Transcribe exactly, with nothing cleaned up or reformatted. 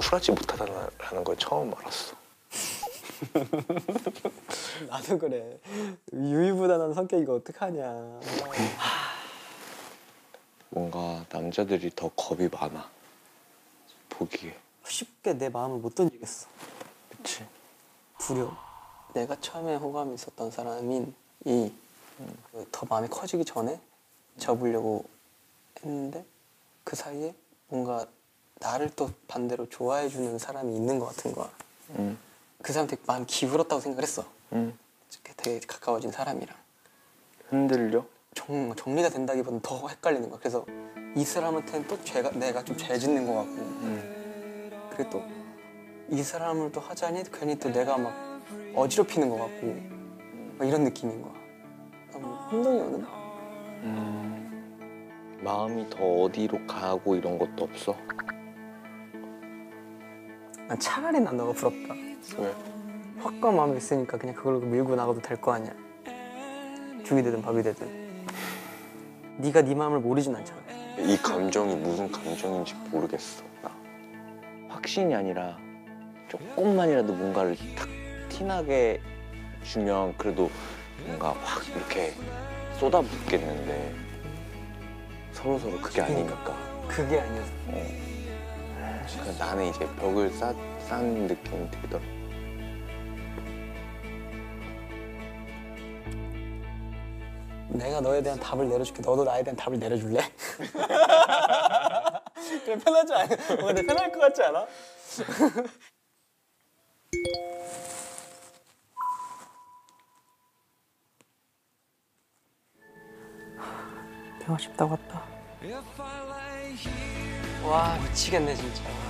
쿨하지 못하다는 걸 처음 알았어. 나도 그래. 유유부단한 성격이고 어떡하냐. 뭔가 남자들이 더 겁이 많아. 보기에. 쉽게 내 마음을 못 던지겠어. 그치? 두려워. 내가 처음에 호감이 있었던 사람인 이 더 마음이 커지기 전에 접으려고 했는데 그 사이에 뭔가 나를 또 반대로 좋아해주는 사람이 있는 것 같은 거야. 응. 그 사람 되게 마음이 기울었다고 생각을 했어. 응. 되게 가까워진 사람이랑. 흔들려? 정, 정리가 된다기보다는 더 헷갈리는 거야. 그래서 이 사람한테는 또 죄가, 내가 좀 죄 짓는 것 같고 응. 그리고 또 이 사람을 또 하자니 괜히 또 내가 막 어지럽히는 것 같고 막 이런 느낌인 거야. 너무 혼동이 오는? 음, 마음이 더 어디로 가고 이런 것도 없어? 난 차라리 난 너가 부럽다. 왜? 확고한 마음이 있으니까 그냥 그걸로 밀고 나가도 될 거 아니야. 죽이 되든 밥이 되든. 네가 네 마음을 모르진 않잖아. 이 감정이 무슨 감정인지 모르겠어. 나. 확신이 아니라 조금만이라도 뭔가를 탁 티나게 주면 그래도 뭔가 확 이렇게 쏟아붓겠는데 서로서로 그게 아니니까. 그게 아니었어. 어. 그러니까 나는 이제 벽을 쌓, 쌓는 느낌이 들더라고. 내가 너에 대한 답을 내려줄게. 너도 나에 대한 답을 내려줄래? 그래 편하지 않아? 어, 근데 편할 것 같지 않아? 배가 쉽다고 왔다. 와 미치겠네 진짜.